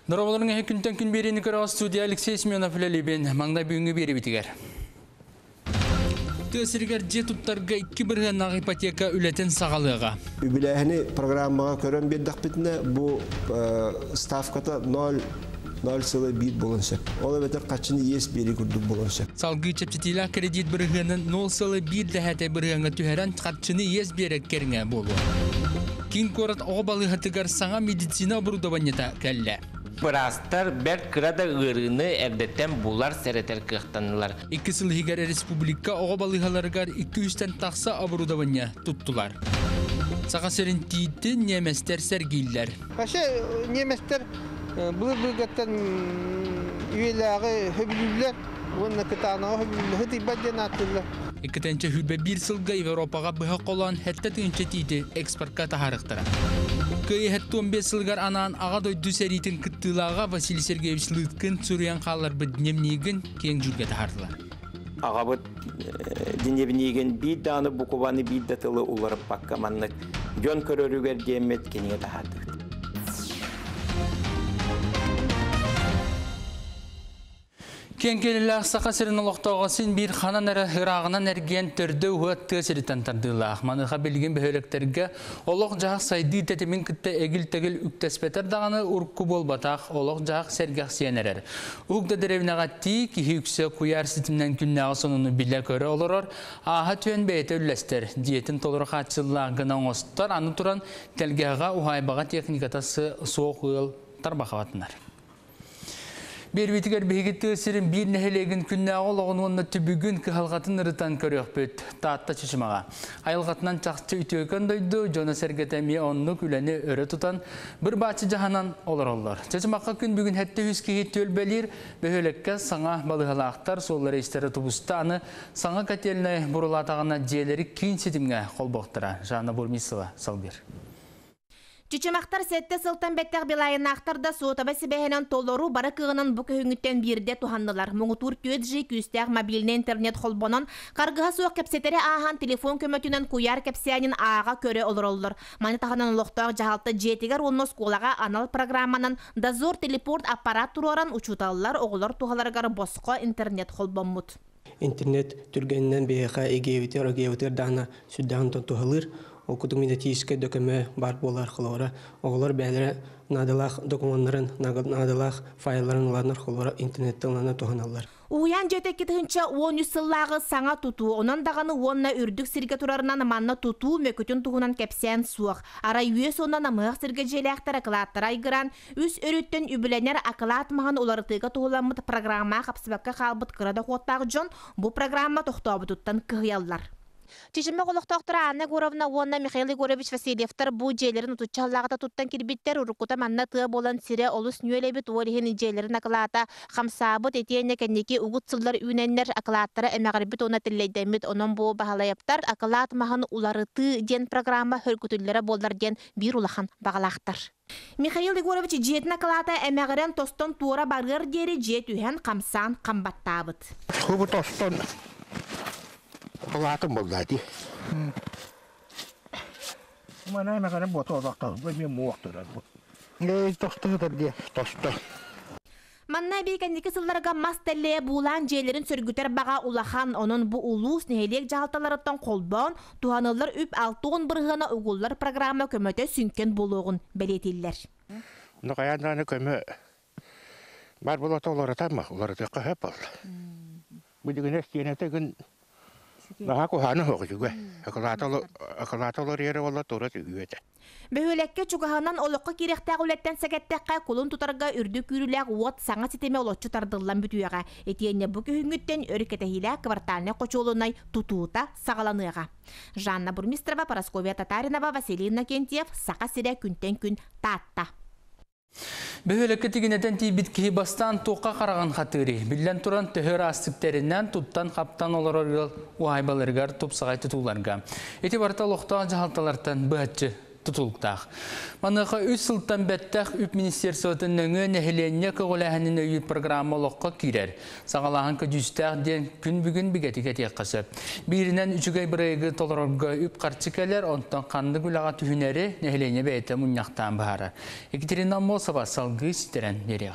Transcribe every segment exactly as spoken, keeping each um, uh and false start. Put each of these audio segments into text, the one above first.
Дорогоların әйі күнтен күн берені көрі студия Алексей Семенов ләлебен маңда бүгінгі бері бітігер. Төсіргер же тұттарға екі бірген ақ ипотека үлетін сағалыға. Үбіләхіні программаға көрін бердік бітіне бұл ставката ноль сылы бит болыншақ. Ол өбетер қачыны ес бері күрдік болыншақ. Салғы чәптетілі кредит біргенін ноль сылы бит дәхәті біргенгі түхәрін қачыны ес бері керіңе болу. Кин корат оғбалы ғатығар саңа медицина оборудованиета кәлі. Пырастар бәр кырада ырыны әрдеттен бұлар сәретер кықтанылар. Икі сылғығар республика оғбалығаларғар екі үстен тақса оборудования тұттылар. Саға сәрін тейті неместер сәргейлер. Қашы неместер бұлы-бұлғаттан үйеліғі хөбілілер, оны күтағынаға хөбілілер, хүті бәдден аттылар. Екітенче хүлбе бір сылға Европаға бұға қолан хәтті түнче тейті экспортқа тахарықтыра. Көй хәтті он бес сылғар анан аға дойду сәретін күттілаға Василий Сергеевич Лыткин сүриян қалар бұд немнеген кең жүрге тахардылар. Аға бұд денебінеген бейд даны бұқываны бейд датылы ұларып баққаманлық жон көрөрігер демет кенеге тахарды. Кен келілі сақа сірін ұлықтауғасын бір қанан әрі ғырағынан әрген түрді ұғыт тәсіреттен тардылақ. Маныға білген бөхөліктерге олық жақ сайды тәтімен күтті әгіл-тәгіл үктәспетер дағаны ұрқы бол батақ олық жақ сәргәқ сиенерер. Ұғды дәревінаға ти кихи үксе құяр сітімнен күннәғы сонуны білі көрі олырыр. Аға түйен бәйті үлләстер. Диетін толыры қатшылағына оңыстар, аны тұран тәлгәға ұғайбаға техникатасы соқ ұйыл тарбақаватынар. Бербетігер бейгетті сірін бір нәхелеген күнне ағыл оғын түбігін кіғалғатын ұрытан көрек бөт таатта чешімаға. Айылғатынан чақчы үтеукен дойды, жона сәргетәме онны күләні өрі тұтан бір бачы жағанан олар олар. Чешімаққа күн бүгін әтті хүскеге төлбәлер, бөхөлекке саңа балығалақтар солары істері тұбыстаны саңа кәтеліне бұрылатағына жиелері кейін сетімге қол боқтыра. Жанна Бурмисова, Салбер. Чүчімақтар сәтті сылтан бәттәқ белайынақтарда соғытабасы бәхенен толору бары кығынан бұқы хүңіттен бірде туханнылар. Мұңытур төт жи күстәқ мобиліне интернет холбонын қарғыға соқ кәпсетері аған телефон көмөтінен куяр кәпсиянин аға көрі олыр олыр. Маны тағынан ұлықтағы жағалты жетігер онны сколаға анал программанын дозор телепорт аппарат тұроран учуталылар оғылар тухаларғар босқо интернет холбонмут. Интернет түргеннен бейіға егеветер, егеветер дағына сүддағын тұтығылыр. Окутук медицинская документ бар болар хлора. Оглар бәләре надалах документларын, надалах файлларын уларнар хлора интернеттен уларна тоганалар. Уян жетеки тынча он сыллагы саңа туту, онан даганы онна үрдүк сирге турарынан манна туту мөкөтүн тугунан кепсен суак. Ара үйөс онан амык сирге желектер акылаттар айгыран, үс өрүттен үбүленер акылатмаган уларытыга тугуламыт программа капсыбакка калбыт кырада хоттагы жон бу программа тохтобутуттан кыяллар. Чешімі қолықтақтыра Анна Гуровна, онна Михаил Егорович Васильевтар бұ жейлерін ұтычаллағыда тұттан кербеттер ұрыққыта манна тұғы болан сире олыс нөйлебет олихен жейлерін акылата, қамсабыт етейіне кәнеке ұғыт сыллар үйненлер акылаттары әмәғарбет оны тілейдемет онын бұ бағалайыптар акылат мағын уларыты ден программа хөркүтілері болдар ден бір улахан бағалақтар. Михаил Егорович жетін акылата әмәғарен тостон туыра барғыр дері жет үйен қамсан қамбаттабыт. Құбы тостон Қалатым болдады. Мана мәғанын бұты оҙақтағы, мен мұқтырады бұл. Ей, тостығыдыр де, тосты. Манна бейкәндекі сылларға мас тәлләе бұлан жейлерін сөргітер баға улахан оның бұ улус нәйлек жағалталарыттан қолбауын туғанылар үп алтуғын бірғына ұғылар программа көмөте сүнкен болуғын бәлетелер. Нұқаянланы көмі бар болаты олары тамақ, олары тәқі хөп алды. Бұдығын әстенеті күн Наға куханы хоғы жүгі. Акылаталар ері олар тұра түгіветі. Бөхөлекке чуғағынан олыққа керектәғ үлеттен сәкеттәққа құлын тұтарға үрді күріләғ уот саңа сетеме олотчы тардылан бүтуяға. Етейіне бүкі хүңгіттен өркетәхілі кварталіне қочуылынай тұтуыта сағаланыға. Жанна Бурмистрова, Парасковия Татаринова, Василий Иннокентьев, Сақа сире күнтен күн таатта. Бөхөлекке тигінетен тейбіт кейі бастан тоққа қараған қатыры. Білден тұран түхір астықтерінен тұттан қаптан олар орғыл уайбалырғар тұпсағай тұтуларға. Еті барта лоқтаға жағалталардан бұғатчы tutulktaq. Manıqa üç sıltan bettaq üp ministersiyatın nöngö nehilenye kıgılahanın öy programma loqqa kirer. Sağalahan köcüstaq den gün bugün bigetik qasıp. Birinden üçügey biraygı tolarga üp qarçikeler ondan qandı gülağa tühüneri nehilenye beyte munyaqtan bahara. Ekaterindan Mosova salgı siteren beriğa.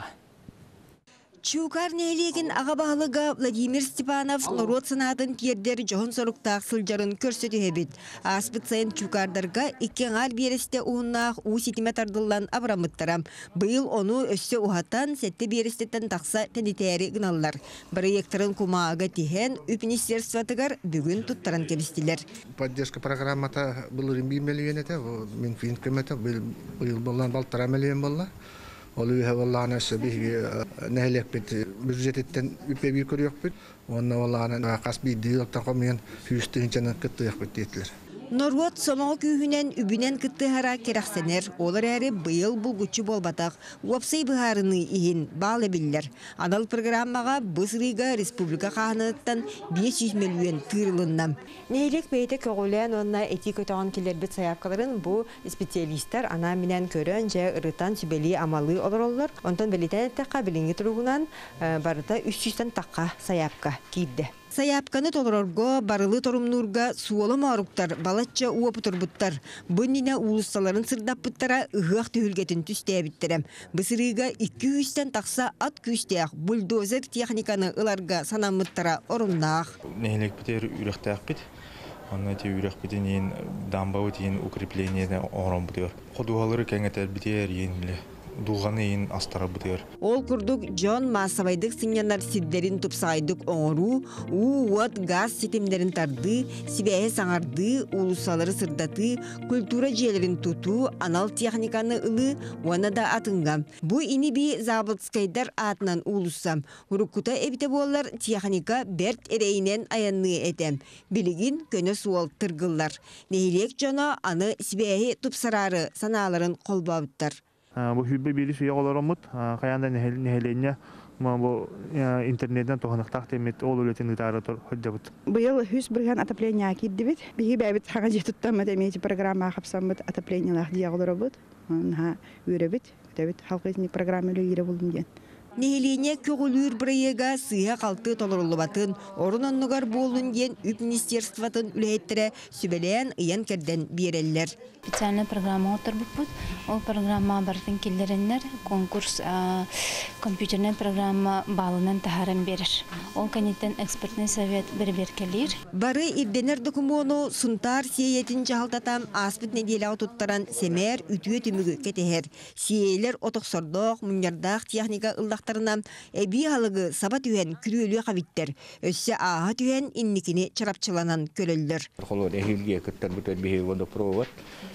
Чукар нелеген ағабағылыға Владимир Степанов народ санатын тердер жоғын соруқтақ сылжарын көрсеті хебет. Аспыт сайын чукардарға иккен ар бересте уыннақ у сетіме тардылан абрамыттарам. Бұл оны өссе ухатан сәтті берестеттен тақса тәнетәрі гыналлар. Проекторын кумаға тихен үп министерстватығар бүгін туттаран келістілер. Поддержка программата бұл римби миллион еті, мен фин көметі бұл болан балтара миллион болла. Olu hevallana sebi nehlek bit budgetten üpe bir körüyor bit. Onna vallana kasbi diyalta komiyan hüstün içine kıttıyak bittiler. Norwot somoğu kühünen übünen kıttıhara keraksener. Olar eri bıyıl bulguçu bolbatak. Wapsay bıharını ihin bağlı biller. Anal programmaga Bısriga Respublika Kahanıktan beş yüz milyon tırılından. Neylek beyte kögülen onna etik ötağın kilerbet sayapkaların bu spesialistler ana minen körönce ırıtan sübeli amalı olurlar. Ondan beliten ettekka bilingi turugunan barıda üç yüzden takka sayapka giydi. Sayapkanı tolororgo, barılı torumnurga suolu maruktar, balatça uaputurbuttar. Bunine ulusaların sırdapıttara ıhıaq tühülgetin tüsteyebittirem. Bısırıga iki yüzden taksa at küsteyaq, buldozer texnikanı ılarga sanamıttara orumnağ. Nehlek biter ürekteaq bit. Ondan te ürek bitin yen dambağı yen ukrepleniye'den oran bitiyor. Koduğaları kengeter biter yen bile. Dulğanı yen astara bitiyor. Ol kurduk John Masavaydık sinyanar sidlerin tupsaydık oğru, uvat gaz sistemlerin tardı, sibehe sanardı, ulusaları sırdatı, kultura jelerin tutu, anal texnikanı ılı, wana da atıngam. Bu ini bir zabıtskaydar atından ulusam. Hurukuta ebite bollar texnika bert ereyinen ayanlığı etem. Biligin köne sual tırgıllar. Nehilek John'a anı sibehe tupsararı sanaların kolbabıttar. Bu hübbe biri suya olaramut, kayanda nehelenye, bu internetten toğanıqtaq temet ol öletin gıtarı hüccabıt. Bu yıl hüs birgen ataplenya kiddibit. Bihi bäbit haga jetuttamad emeci programma kapsammat ataplenyalar diya olarabut. Ha ürebit, debit halkı programma lögire buldum diyen. Nehilenye kögülür birayega sıha kaltı tolorulubatın, orun onnugar bolun diyen üp ministerstvatın ülhettire sübeleyen iyan kerden bireller. Специальная программа отырбыппыт. Ол программа бартын киллериннер конкурс компьютерная программа балынан тахаран берер. Ол канеттен экспертный совет берберкелер. Бары ирденер докумону сунтар сиетин жалтатам аспыт неделя туттаран семер ütüye tümügü кетехер. Сиелер отоксордох муньярдах техника ылдактарынан эби халыгы саба түйен күрөлү кабиттер. Өссө аха түйен инникини чарапчыланан көлөллөр. Холод эхилге кыттар бүтөр бихи водопровод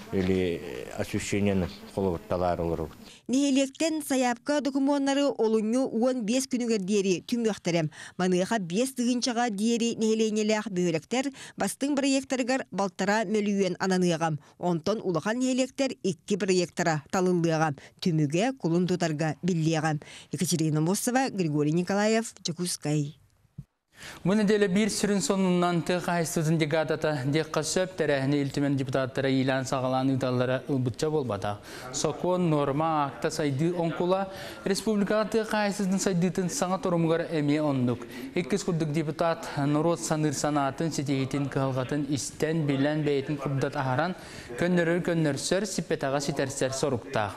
или ощущение холодталар олор. Нехилектен саяпка докумоннары олуню он бес күнүгер диери түмөктөрөм. Маныга бес тыгынчага диери нехиленелер бөлөктөр бастың проекттергер балтара мөлүен ананыгам. Онтон улахан нехилектер икки проекттара талылыгам. Түмүгө кулун тутарга биллиягам. Екатерина Мосова, Григорий Николаев, Чекускай. Bunu dele bir sürün sonundan tıqayısızın digatata diqqasöp terehini iltimen deputatlara ilan sağalan ıdallara ılbıtça bolbada. Sokon norma akta saydı onkula Respublika tıqayısızın saydıtın sana torumgar emi onduk. İkkiz kurduk deputat Norot sanır sanatın sitehitin kılgatın isten bilen beytin kubdat aharan könnörür könnörsör sipetağa siterser sorukta.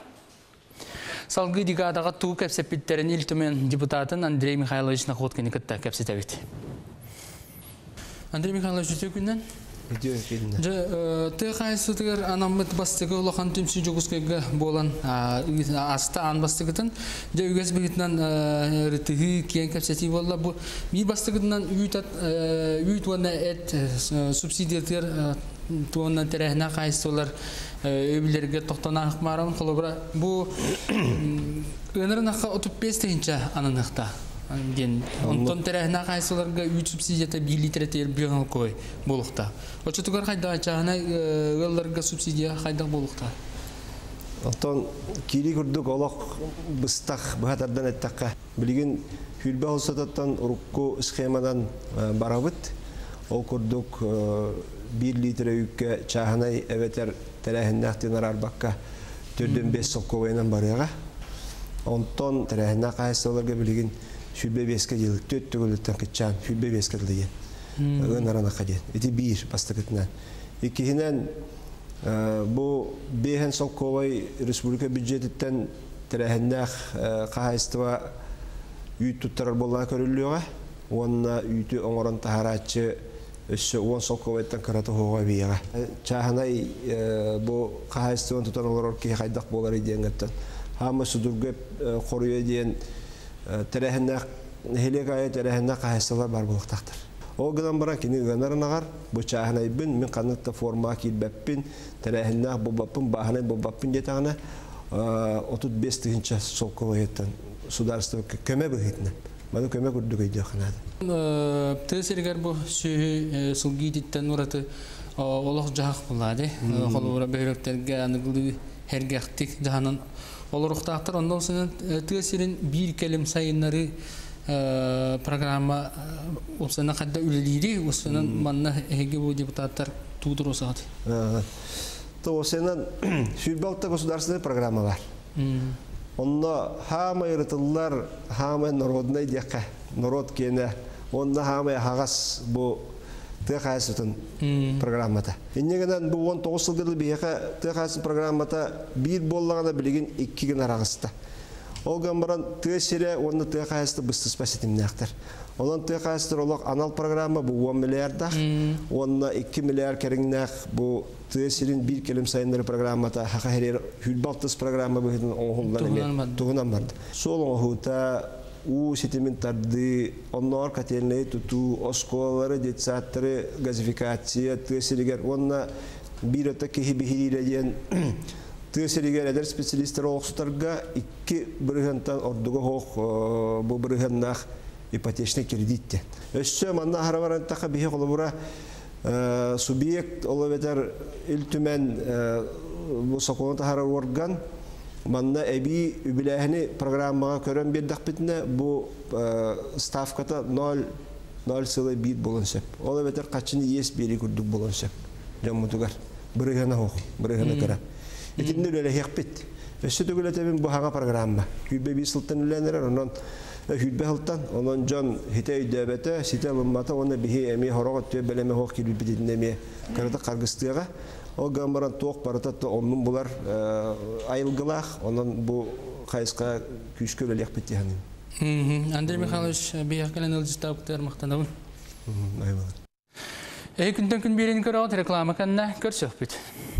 Salgı digadaga tuğ kepsepitlerin iltimen deputatın Andrei Mikhailovich Nakhotkini kıtta kepsetevit. Andrei Mikhailovich ötüyor günden? Ötüyor günden. Tıqayısıdır anamıt bastıgı olağan tümsü joguskayga bolan asta an bastıgıtın. Ja üges biritinden rıtığı kiyen kepseti valla bu bir bastıgıtından üyüt vana et subsidiyatir tuğundan terehna qayısılar öbürlerge toxtana hıkmaran kolobra bu önürün hakkı otuz beş teyince ananıqta. Ondan terehna qayısılarga üç subsidiyata bir litre ter bir yıl koy boluqta. O çötügar qayda açağına ıllarga subsidiya qayda boluqta. Ondan kiri kurduk olaq bыстaq bahatardan ettaqqa. Bilgin hülbe olsatattan urukku schemadan barabıt. O kurduk bir litre yükke çahanay eveter тәрәһеннәк тенарар бакка төрдөн бес солковайнан барыга. Онтон тәрәһеннәк кайсыларга билген шүбе беске жыл төт түгөлөттөн кычан шүбе беске диле. Гынарана кадет. Эти бир бастыкытна. Икинен бу бehen солковай республика бюджеттен тәрәһеннәк кайсыва үй туттарар болла көрүлүгө. Онна үйті оңырын тахарачы өссі он солковайттан қараты хоға бейіға. Чаханай бұл қағайыстығын тұтан олар орки қайдақ болар еден ғыптан. Хамы сұдыргөп қорыйы дейін тәрәхіннәк, хелек айы тәрәхіннәк қағайыстығылар бар болықтақтыр. Ол ғынан баран кені ғанарын ағар, бұл чаханай бін, мен қанытта форма келбәппін, тәрәхіннәк болбаппын, бағанай болбаппын детағына отыз бес тігінші солковайттан сударыстығы көмі бұғытына. Маны көмө күрдүк өйдө ханады. Тесергер бу сүйі сылгидиттен ураты олох жақ булады. Холура бөйрөктерге аныгылы хергектик жаһанын олоруктактыр. Ондан соң тесерин бир келим сайыннары программа осына кадда үлелири, осына манна эге бу депутаттар туудур осат. То осынан Сүйбалта государственная программа бар. Онна хама йрытыллар, хама народный дияка, народ кене, онна хама хагас бу тыхайсытын программата. Иннегенен бу он тогуз жылдыр бияка тыхайсын программата бир боллагана билген икки гана рагыста. Ол гамбаран тысере онна тыхайсты быстыс пасетимнактар. Онан тыхайстыр олак анал программа бу он миллиарда, онна икки миллиард кериңнак бу тесерин бир келим сайындар программата хакахерер хүлбалтыс программа быһын оңхулдан эме тугунан барды. Сол оңхута у сетиментарды оннор кателне туту осколары детсаттары газификация тесеригер онна бир өтө кеһи бихирире ден тесеригер эдер специалисттер оксутарга икки биргентан ордуга хок бу биргеннах ипотечный кредит. Өссө манна харабаран така бихи колобура субъект оловетер илтүмен бу соконта харар орган манна эби үбилэхини программага көрөн бердак битне бу ставката ноль целых бир болонсеп. Оловетер качыны ес бери күрдүк болонсеп. Жаммутугар биргена хох, биргена кара. Итинде эле хекпит. Өссө төгөлөтөбүн бу хага программа. Күбе бир сылтан үленер онон Hübbehaltan, onun can hitey devete, site bulmata, ona bihi emi horogat tüy beleme hok gibi bir dinleme. Karada kargıstığa, o gambaran toğ paratat onun bular ayılgılaq, onun bu kayıska küskölelek bitti hanim. Andrei Mikhailovich, bir yakalen alıcıstavuklar maqtanavun. Aymalar. Ey günden gün birini kıraat reklama kanına görsök bit.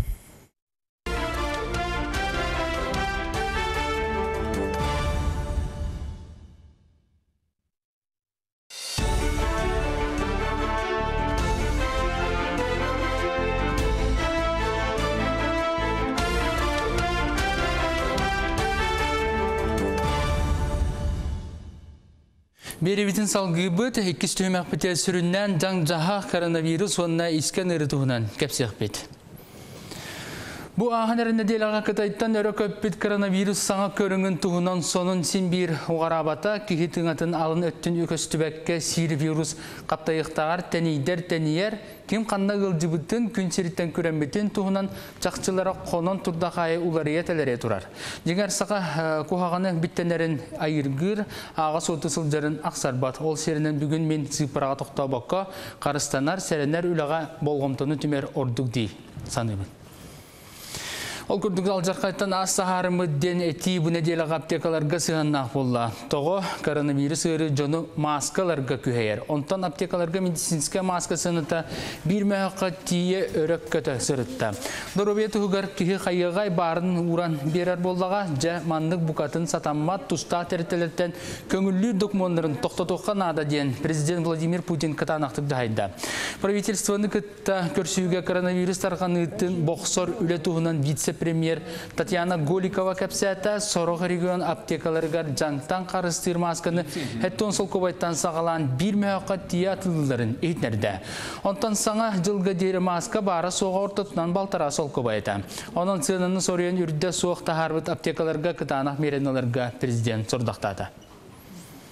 Беребитин салгыбыт иккис төмәк бите сүрүннән жаң жаһа коронавирус онна искен ырытуынан кепсек бит. Бу аханерinde делага кытайттан өрө көппит коронавирус саңа көрүнгөн туһунан сонун син бир угарабата кихи тыңатын алын өттүн үкөстүбәккә сир вирус каптайыктагар тенидер тениер ким канна гылжыбытын күнсириттен көрөнбүтүн туһунан чакчылары конон турдакай улариятелере турар. Жеңер сака кухаганы биттенерин айыргыр ага соту сылжарын аксарбат. Ол серинен бүгүн мен цифрага токтобокко карыстанар серенер үлага болгомтону түмер ордук дей саныбын. Ол күрдік алжарқайттан аз сахарымы ден әти бұны делі аптекаларға сығаннақ болла. Тоғы коронавирус өрі жону маскаларға күхейер. Онтан аптекаларға медицинске маска сыныта бір мәхаққа тие өрік көті сырытта. Дұрубеті хүгар күйі қайығай барын уран берер боллаға жа мандық бұқатын сатаммат тұста тәртелеттен көңіллі документарын тоқтатуққа нада ден президент Владимир Путин кытанақтық дайда. Правительствоны кытта көрсүйге коронавирус тарғанытын боқсор үлі туғынан вице-премьер Татьяна Голикова кәпсәті Сорог регион аптекаларығар жаңтан қарыстыр масканы әттон сол көбайттан сағалан бір мәуаққа тие атылыларын ейтнерді. Онтан саңа жылғы дері маска бары соға ортатынан балтара сол көбайты. Оның сынаны сориян үрді соқ тахарбыт аптекаларға кытанақ меренелерге президент сордақтады.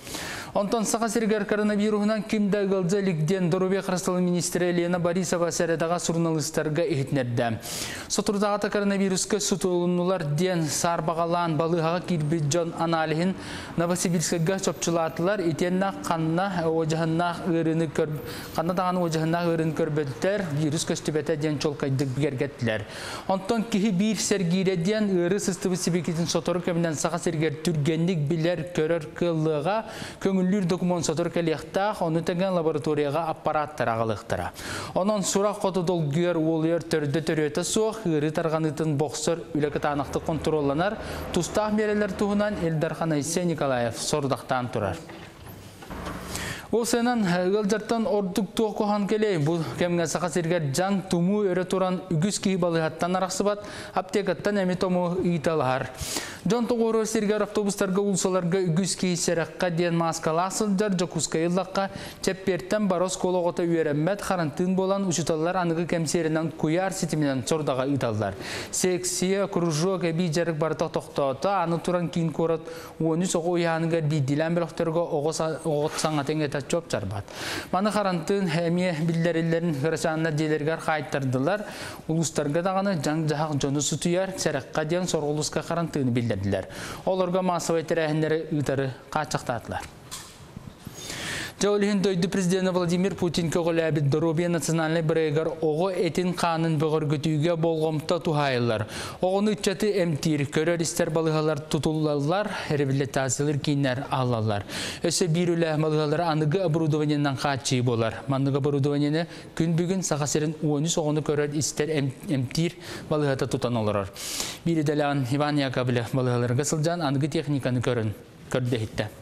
Онтон сақа сергер коронавирусынан кимда гылза лигден Дорубе Қарастылы министрі Елена Борисова сәредаға журналисттарға ehitnerді. Сотурдағата коронавируска сутулунулар ден сарбағалан балығаға кирбит жон аналихин Новосибирскага чопчылатылар итенна қанна ожағынна ғырыны көрб... қанна тағаны ожағынна ғырын көрбеттер вирус көстібеті ден чолқайдық бігергеттілер. Онтон кихи бір сергире ден ғыры сыстывы себекетін сотору көмінен сақа сергер түргенлік білер көрір кылыға көңіллер документ сотор кәлияқтақ, оны тәген лабораторияға аппараттар ағылықтыра. Онын сұрақ қоты долгүйер олер түрді түреті соқ, ғыры тарғанытын боқсыр үлекіт анақты контролланар, тұстақ мерелер туғынан Элдархан Айсе Николаев сордақтан тұрар. Ол сенен ғылдырттан ордық туық қоған келей. Бұл кемген сақа сергер жан туму өрі тұран үгіз кейі балығаттан арақсыбат, аптекаттан әме тому ұйталығар. Жон тоғыры сергер автобустарға ұлсаларға үгіз кейі сәріққа ден маскаласылдар, жакускай ұллаққа чәпперттен барос колоғыта үйеріммет қарантын болан ұшыталар анығы кәмсерінен көяр сетімінен сордаға ұйталдар. Сексия, кружок, әбей жарық бартақ тоқтауыта, аны тұран кейін көріт, оны соғы ұяныға бейділен біліқтерге оғыт саңатен әті чоп жарбат. Маны қарантын әме білдерілерін ғырасанына делергер қайттардылар, ұлыстарға дағаны жаң жағақ жоны сұтuyar, сәріққа ден сорғылысқа қарантыны білдерділер. Оларға масывай тәрәхіндері ұйтары қачықтатылар. Жаулихин дойды президенті Владимир Путин көғіләбіт Дорубе национальный бірегер оғы әтін қанын бұғыр күтуге болғымта тухайылар. Оғын үтчаты әмтир, көрер істер балығалар тұтулалар, әрбілі тасылыр кейінер алалар. Өсі бір үлі балығалар анығы оборудованиянан қачы болар. Манығы оборудованияны күн бүгін сақасырын он үш оғыны көрер істер әмтир балығата тұтан оларар. Бірі дәлән Иван Яковлев балығаларға сылжан анығы техниканы көрін, көрді етті.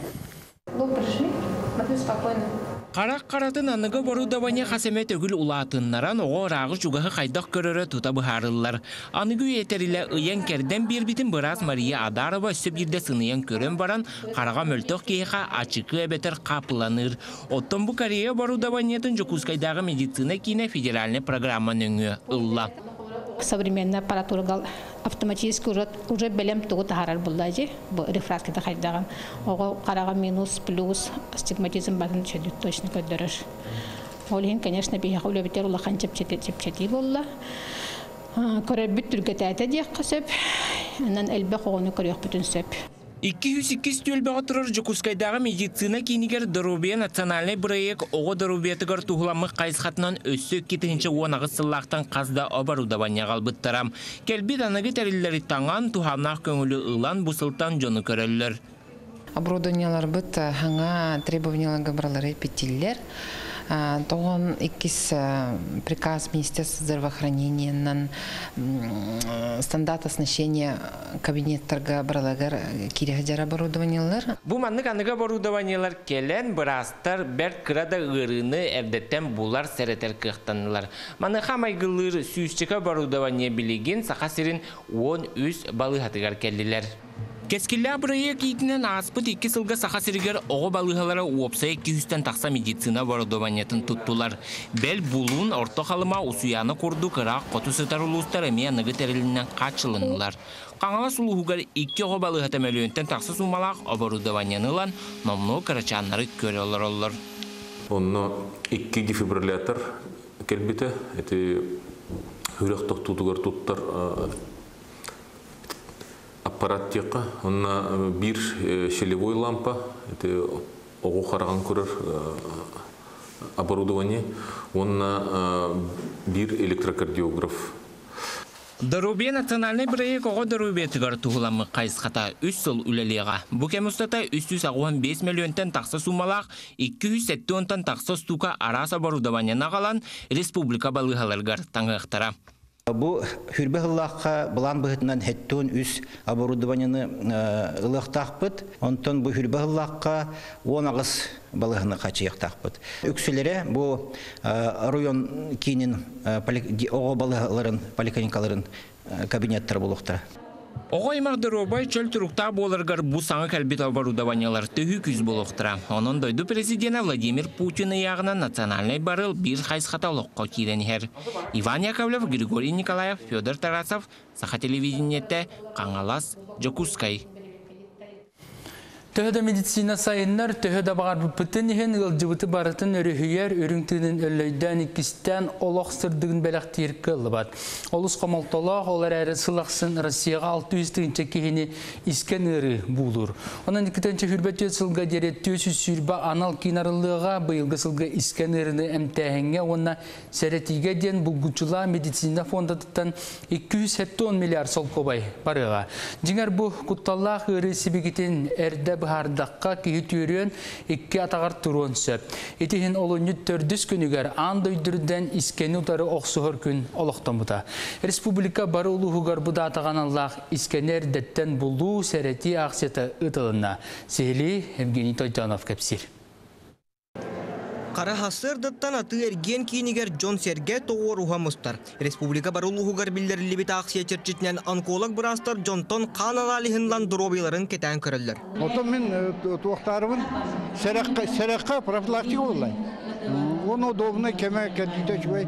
Қарақ қаратын анығы борудаване қасемет өгіл ұлатыннаран оғы рағы жүгіғі қайдақ көрірі тұта бұхарылар. Анығы етерілі ұйен керден бір бітін біраз Мария Адарова өсіп ерде сыныян көрін баран қараға мөлтіқ кейіға ачықы әбетер қапыланыр. Оттон бұл Корея борудаванетін Жокускайдағы медицина кейіне федеральный программа нөңі ұлла. Современная аппаратура автоматически уже уже белем тугу тахарар булдажи бу рефраскета хайдаган ого карага минус плюс астигматизм барын чөдүт точно көдөрөш. Олин конечно би хавле битер ула ханчеп чепчети болла. Көрөбүт түргөтәтә дияк кысып, анан элбе когону көрөк бүтүн сөп. iki yüz iki stölбе отырыр Жокускайдағы медицина кейінігер Дорубе национальный проект оғы Дорубетігер тұғыламық қайсқатынан өссі кетігінші онағы сыллақтан қазда оборудования қалбыттарам. Келбет анығы тәрілері таңан тұхамнақ көңілі ұлан бұсылтан жоны көрелілер. Оборудованиялар бұт хаңа требованияларға баралары петиллер. Тогон икис приказ Министерства здравоохранения стандарт оснащения кабинеттерга баралагар кирехаджар оборудованиялар. Бу маннык аныга оборудованиялар келен бырастар бер кырада ырыны эрдеттен булар серетер кыктанылар. Маны хамайгылыр сүйүстүк оборудование билеген сакасырын он үч балыгатыгар келдилер. Кескилля проект итинен аспыт iki сылга сахасыргер оғы балығалары уопса iki yüzтен тақса медицина оборудованиятын туттулар. Бел булун орто қалыма усуяны курду кырақ қоту сытарулустар әме анығы тәрілінен қачылынылар. Қаңала сулуғығар iki оғы балығата мөліөнттен тақса сумалақ оборудованиянылан номну карачанлары көрі олар олар. Онны iki дефибриллятор келбеті, әті хүрек тоқтудығар туттар аппарат текка, онна бир щелевой лампа, это оғы қараған көрір оборудование, онна бир электрокардиограф. Дорубе национальный проект оғы Дорубе тігар тұғыламы қайсқата үш сыл үлелеға. Бұкем ұстата үч жүз он беш миллионтен тақса сумалақ, iki yüz сексен тақса стука арас оборудованияна қалан республика балығаларғар таңғықтара. Бу хүрбе хыллаққа бұлан бұғытынан хеттуын үс оборудованияны ылықтақпыт. Онтон бу хүрбе хыллаққа он ағыз балығыны қачияқтақпыт. Үксілері бу район кейінін оғы балығыларын, поликлиникаларын кабинеттер болуқтыра. Оғы имақ Доробай чөл тұруқта болырғар бұ саңы кәлбет оборудованиялар түхі күз болуқтыра. Онын дойды президенті Владимир Путин яғынан национальный барыл бір қайсқаталыққа кейленер. Иван Яковлев, Григорий Николаев, Федор Тарасов, Саха телевидениетті, Қаңалас, Жокускай. Töhöda medicina sayınlar, töhöda bağır büpütün ihen ılcıbıtı barıtın örühüyer, örüntünün öllöydен ikisten olaq sırdığın belaktir kıllıbat. Olus qamaltolaq, olar әрі sılaqsın Rossiyaga altı yüz tığınca kehini isken ırı bulur. Ondan ikitençe hürbet sılga deret tösü sürba anal kinarıllığa bıyılgı sılga isken ırını emtəhenge, onna seretiga den bulguçula medicina fondatıttan iki yüz on milyar sol kobay barıға. Jinger bu kuttallaq ırı sibigitin erde bihardakka kihi tüyürüyen iki atağar turun söp. Etihin olunyu tördüs günüger an döydürden iskeni utarı oqsuhur gün olaqtamuda. Respublika barı uluğugar bu da atağan Allah iskener detten bulduğu sereti aksiyata ıtılına. Sehli Evgeni Toytanov kapsir. Kara hasırdıttan atı ergen kiniger John Serge toğur uhamustar. Respublika baruluğugar bildirilli bit aksiya çerçitinen onkolog brastar Johnton kanan alihinlan drobiların keten kırılır. Otom men tuğtarımın serekka profilaktik olayım. Onu doğumuna keme kendide çöy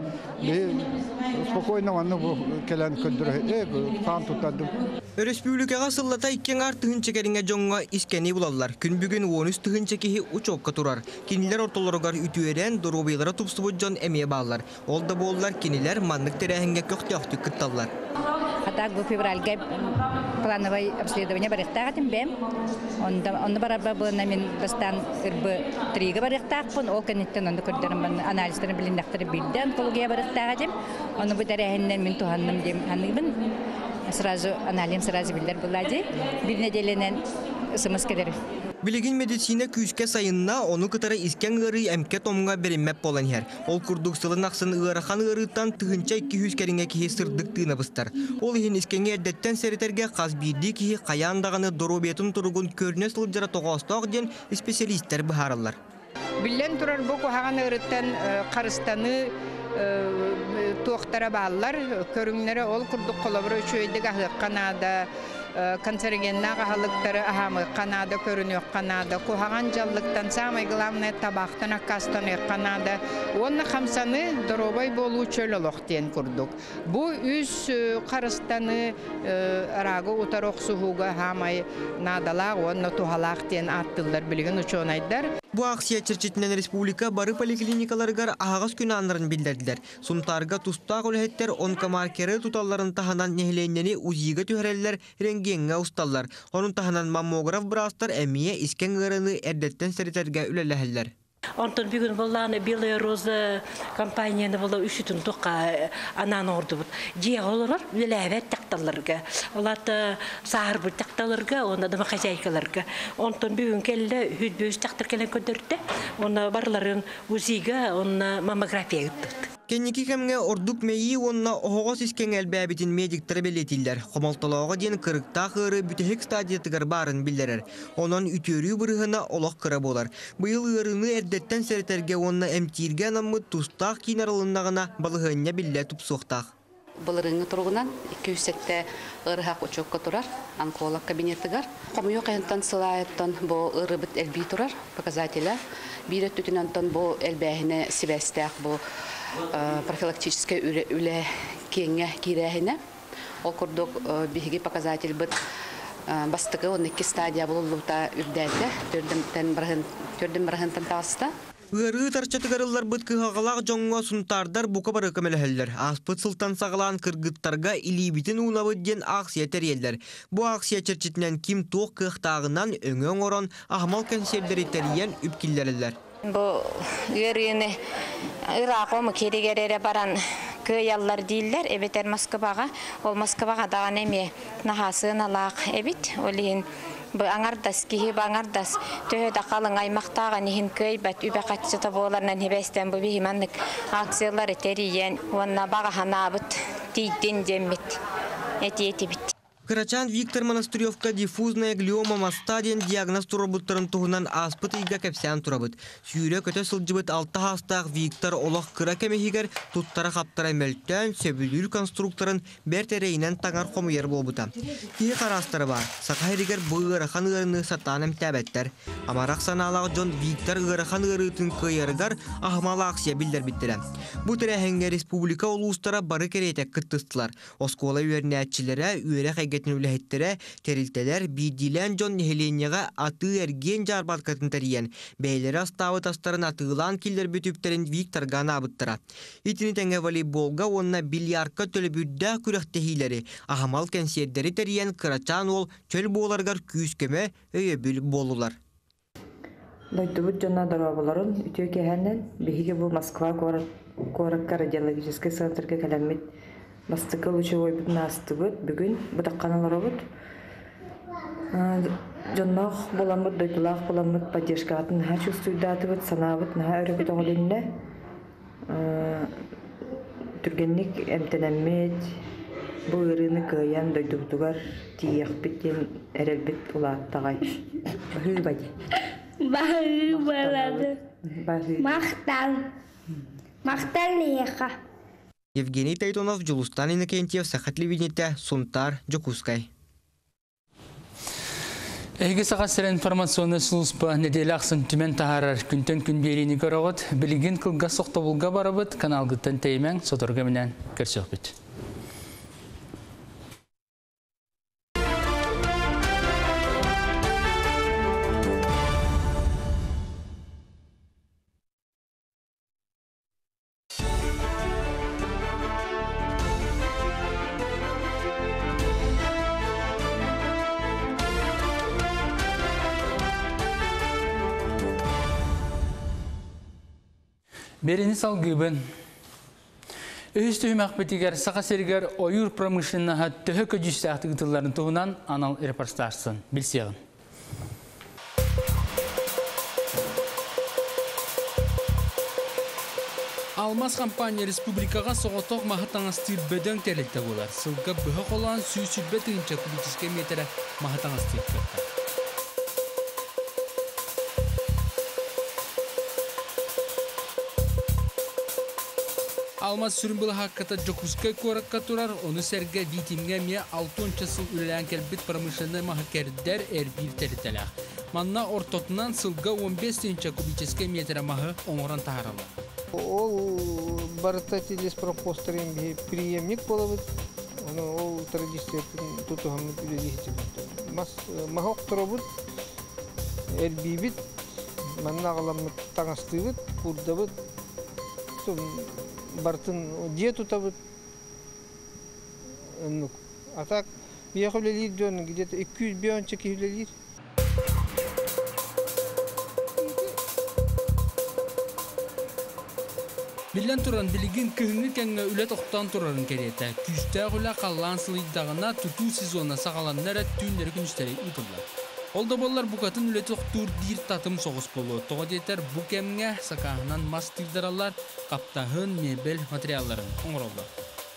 spokojno vannu bu kelen köndürü kan tutadım. Respublikaga sıllata ikken artığın çekeringe jonga iskeni bulallar. Gün bugün on üç tığın çekihi uçokka turar. Kiniler ortalarıgar ütüeren dorobilara tupsubu John emiye bağlar. Olda bollar kiniler manlık terehenge köktüktü kıttallar. Hatta bu fevralga плановое обследование барыктагатым бем. Онда онда бараба бына мен бастан ырбы триге барыктакпын. Ол кенеттен онда көрдөрүм мен анализдерин билиндактырып билди онкология барыктагатым. Оны бу дарахиннен мен туханным дем ханыбын. Сразу анализ сразу билдер булади. Bir nedelenен ысымыз келер. Biligin medisina küske sayınna onu kıtara isken ırı emke tomga berinmep bolan her. Ol kurduk sılın aksın ırakan ırıtan tığınca iki yüz keringe kihi sırdık tığına bıstar. Ol ihin iskenge erdetten seriterge kaz bildi kihi kayandağını dorobiyatın turugun körüne sılıcara toğastağ den spesialistler bıharırlar. Billen turar bu kuhağın ırıtan karıstanı tuğtara bağlılar. Körünlere ol kurduk kolabra üçüydük ahlık Kanada, kanserogenna halıkları ahamı Kanada körünüyor Kanada. Kuhağın jallıktan samay gılamne tabaktan akastan Kanada. Onun hamsanı dorobay bolu çöl oloqten kurduk. Bu üç karıstanı arağı utarok suhuga hamay nadala onun tuhalaqten attılar bilgin uçonaydar. Bu aksiya çerçetinen Respublika barı poliklinikalargar ağız günü anların bildirdiler. Suntarga tustağ olhetler onka markeri tutalların tahanan nehleyneni uziga tühereliler rengenge ustallar. Onun tahanan mammograf brastar emiye isken ırını erdetten seriterge üleleheller. Ondan bir gün vallahi Белая Роза компанияны вала үшүтүн тока анан орду бут. Же олар үлелебет такталарга. Олата саар бут такталарга, онда да хозяйкаларга. Ondan bir gün келди хүтбөз тактыр келен көдөртте. Оны барларын УЗИга, оны маммография үттүт. Keniki kemge orduk meyi onna oğuz isken elbäbitin medikleri belirtiller. Qomaltalağa den kırıkta hırı bütehik stadiyatıgar barın bildirer. Onun ütörü bırığına olaq kıra bolar. Bıyıl ırını erdetten seriterge onna emtirgen amı tustaq kinaralınağına balığına bille tupsuqtaq. Balırını turgunan iki yüz sette ırhaq uçokka turar, onkolog kabinetigar. Qomuyo qayantan sılayattan bu ırı bit elbi turar, показателя. Bir ötütünantan bu elbähine sivestaq bu профилактическая үле кеңе кирәһенә. Ол курдук биһиги показатель бит бастыгы он iki стадия булулута үрдәтә, төрдәмтән бирһен, төрдәм бирһен тантаста. Ыры тарчатыгарылар бит кыһагалак жоңго сунтардар бука бары көмелһәлләр. Аспыт сылтан сагалан кыргыттарга илибитин унабы ден акция терелләр. Бу акция чәрчетнән ким ток кыhtагынан өңөң орон ахмал консервдери терен үпкилләрләр. Bu yörüğünü Irak'a mı kerigerere baran köyallar değiller. Evet, Moskva'ya. O Moskva'ya da nemi nahasın alaq. Evet, olihin bu angardas ki bu angardas töhöde kalın aymaktağa nihin köy bat übe kaççıta boğlarından hibesten bu bihimanlık aksiyaları teriyen onna bağa hanabıt tiydin cemmit. Eti eti bit. Кырачан Виктор Монастыревка диффузная глиома стадиен диагноз турабыттарын туһунан аспыт ига кепсян турабыт. Сүйрө көтө сылжыбыт алты хастаах Виктор олох кыра кемехигер туттара хаптара мөлттөн сөбүлүр конструкторын бертерейинен таңар комуер болбута. Кии карастары бар. Сакайригер быырахан ырыны сатаным тәбеттер. Амарак саналаах Джон Виктор ырырахан ырытын кыйыргар ахмала акция билдер биттеле. Бу терехенге республика улустара бары керетек кыттыстылар. Оскола үйернәтчилere үйере сергетин үлэхеттере терилтелер бидилен жон нехеленияга аты эрген жарбаткатын тариян. Бейлері астауы тастарын атылан киллер бүтүптерин Виктор Гана абыттыра. Итини тәңе волейболга онна бильярдка төлі бүдді күрәхтехилері. Ахамал кәнсердері тариян кырачан ол чөл боларгар күйіскеме өйе бүл болулар. Дойтубут жонна дорабаларын үтіе кәхәннен бихиге бұл Москва Коракка радиологический центрге кәләммет бастықы лучевой бүтін асты бұд, бүгін бұдаққаналары бұд. Жоннақ боламыд, дойтулақ боламыд, поддержка атын әр чувствуйдаты бұд, санабыд, наға өрі оғылынне. Түргенник әмтенәммет, бұл ұрыны күйен дойдубдуғар тиек біттен әрелбет ұлаттағай. Бахы бәді. Бахы балады. Мақтал. Мақтал леха. Евгений Тайтонов, Джулустан Иннокентьев, Сахатлевидните, Сунтар, Джокускай. Эге сағасыр информационный служба неделі ақсын түмен тағарар күнтен күн берейіні көріғыт, білген күлға соқты бұлға барабыт, каналғыттан теймен соторға менен көрсек біт. Берені салгыбын. Өйісті үмәқпетігер сақасергер ойыр промышленнаға түхі көджісті ақтығытыларын тұғынан анал репортажсын білсеғын. Алмаз компания республикаға соғытоқ мағытаңастыр бөдөң тәлетті болар. Сылға бұғы қолан сүйсүрбе түйінші кубическе метрі мағытаңастыр көрді. Алмаз сүрімбілі хаққата Джокускай көрікқа тұрар, оны сәрге витимге ме алтыншы сыл үлілән кәлбіт промышленный мағыкердер әрбір тәрітеләқ. Манна ортотынан сылға он бес түйінші кубическе метрі мағы оңыран тағаралы. Ол барытателес пропостерен приемник болабыд, ол традициятын тұтығамыд үлелейді. Мағық тұрабыд, әрбейбіт, манна ғаламыд таңастығыд, бұрдабыд, бартын де тұтабыд. А так, бияқ үлелейді жон, где-то екі жүз биончик үлелейді. Билен туран билигин кыһыңы кәңгә үлет оқтан турарын кереті. Күстә ғыла қаллан сылыйдағына тұту сезонна сағаланнары түйіндері күністері ұтылды. Олда болар бұқатын үлет оқтур дир татым соғыс болу. Тоға детер бұ кәмге сақағынан мас тылдаралар, қаптағын, мебел материалларын оңыролды.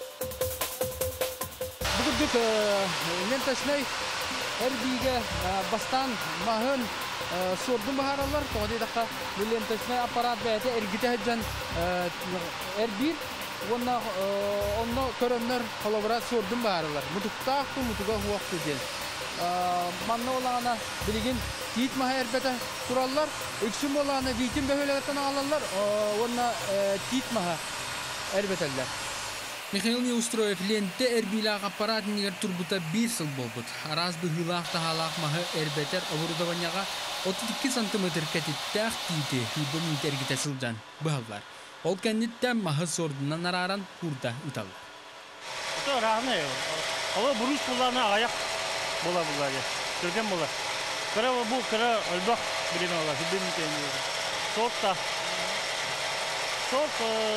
Бұғы дүк мен тәшінай әрбейге бастан мағын сордun baharlar, toğdi dakika milletine aparat beyte ergite heccan erbir, ona ona körönler kalabarat sordun baharlar. Mutukta tu mutuga huak tujen. Manna olana bilgin tit maha erbete kurallar, eksüm olana vitin behöletten alanlar, ona tit maha erbeteller. Михаил Неустроев ленте эрбилак аппарат нигер турбута bir сыл болбут. Араз быгылак тахалак махы эрбетер оборудованияга отуз эки сантиметр кәтиттәк тиде хибо митергите сылдан быгаллар. Ол кәнниттен махы сордунан араран курда ыталды. Это разные. Ол бурус буланы аяк була була ди. Көргән була. Кара бу кара албак билен ала хибо митергите. Сотта. Сот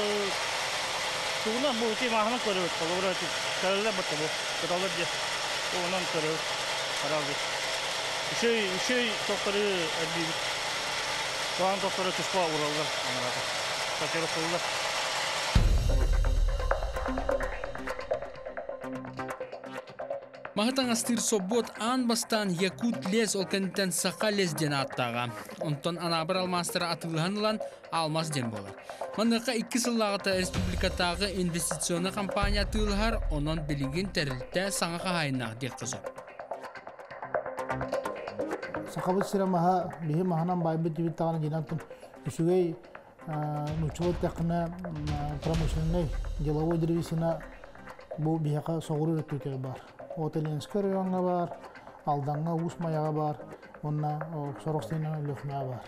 Туна бути махна көрөт, колобрат калла батабо, калла де. Онан көрөт, каралды. Үшөй, үшөй токтары әби. Туан токтары түспа уралдар, анарада. Такер коллар. Махатан астыр собот ан бастан Якут лес олканитен сақа лес ден аттаға. Онтон анабыр алмастыры атылғанылан алмаз ден болар. Маннықа икки сыллағыта республикатағы инвестиционы компания тылғар, онын білігін тәрілті саңа қағайынақ дек қызы. Сақабыт сірі маға бейі мағанан байбет дебет тағаны женаттым. Үшігей нучылы тәқіні промышленный деловой деревисіна бұл бейіға соғыры өттөйтері бар. Отеленский районга бар, Алданга Усмаяга бар, онна Сорокстайнан өлөкмә бар.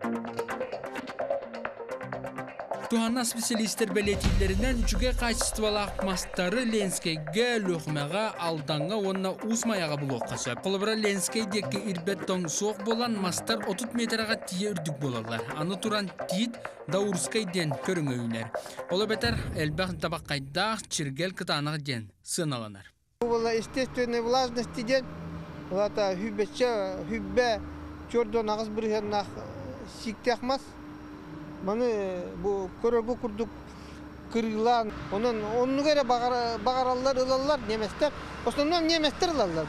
Туhanna специалисттер белетиллеринен үчүгө качестволак мастары Ленскейге лөхмәгә алданга онна усмаяга булоккасы. Колбара Ленскей декке ирбет тоң соқ болан мастар отыз метрга тие үрдүк болалар. Аны туран тит Даурскайден көрүңөйүнер. Оло бетер элбах табаккайда чиргел кытанага ден сыналанар. Была естественной влажности ден, лата хүббече хүббе чордон агыз биргеннах сиктехмас. Маны бу көрөгө курдук кырылан, онун онну кере багаралар ылалар неместер, основном неместер ылалар.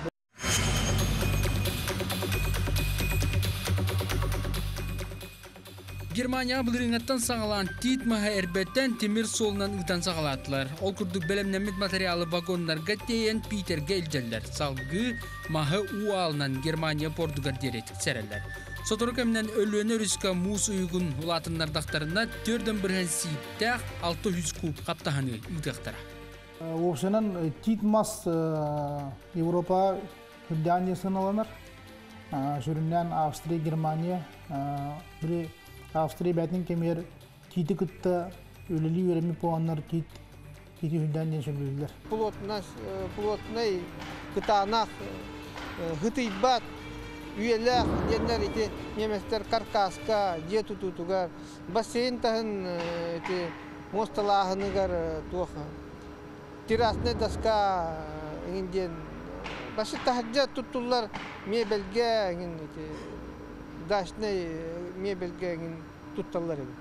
Германия былырыңаттан саңалан тит маха эрбеттен темир солынан ыйтан сағалатылар. Ол күрдік белемнемет материалы вагонларға дейін Питерге елжелер. Салғы маха уалынан Германия пордугар деретік сәрелер. Сотору кәмінен өлуені өрісқа муыз ұйығын ұлатыннардақтарына төрден бірген сейттәқ алты жүз куб қаптағаны үйдіқтара. Опшынан тит мас Европа хүлдәне сыналанар. Жүрінен Австрия, Германия, бірі Австрия бәтінің кемер титі күтті өлілі өремі поғанлар тит титі хүлдәне сөйлілер. Плотный кытанақ ғыты бат үйеләқ денлер ете неместер каркаска, жету тұтуғар, бассейн тағын мосталағынығар туақа. Террасный доска еңден башы тахаджа туттулар мебелге дашный мебелге тутталар еді.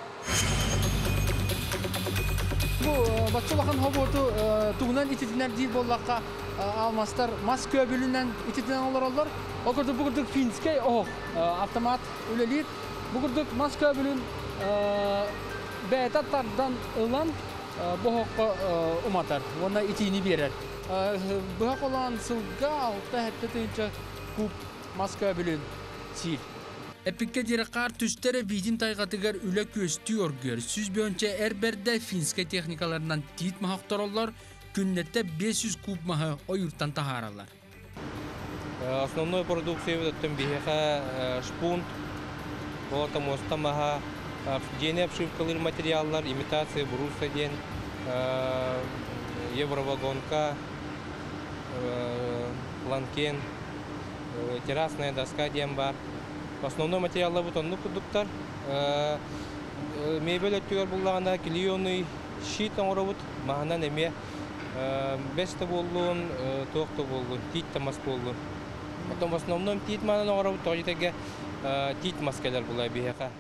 Бұл батшылақан хоботу туғынан итетінер дейін боллаққа алмастар мас көбілінен итетінен олар олар. Оқырды бұғырдық финскей оқ автомат өлелер. Бұғырдық мас көбілін бәйтаттардан ұлан бұғыққа ұматар. Оны итini берер. Бұғық olan сылға алты әтті түйінші күп мас көбілін сил. Эпикке дирекар түстері видин тайғатығар үлі көсті өргер. Сүз бөнче әрберді финскай техникаларынан тит махақтар олар, күннетті бес жүз куб махы ойырттан тахаралар. Основной продукция в этом бихеха шпунт, волата моста маха, дене обшивкалыр материаллар, имитация бруса ден, евровагонка, планкен, террасная доска ден бар. Основной материалы бутонный продуктар. Мебель өттігер болағанда клееный щит оңырабыт, мағынан әме бесті болуын, тоқты болуын, тит тамас болуын. Потом в основном тит мағынан оңырабыт, тоғытеге тит маскалар болай бейеқа.